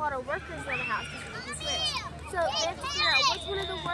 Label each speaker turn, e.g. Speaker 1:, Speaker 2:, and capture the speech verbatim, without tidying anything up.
Speaker 1: lot of workers in the house to switch. So they have to figure out which one of the